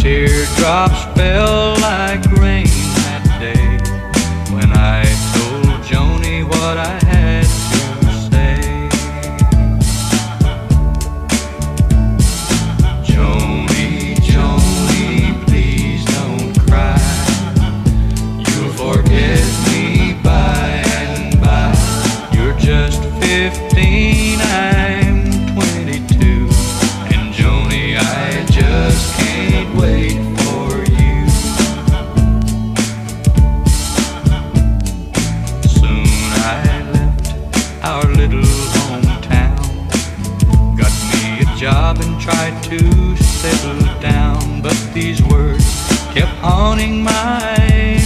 Teardrops fell like rain that day when I told Joni what I had to say. Joni, Joni, please don't cry. You'll forget me by and by. You're just 15, I'm 22, and Joni, I just can't wait for you. Soon I left our little hometown, got me a job and tried to settle down, but these words kept haunting my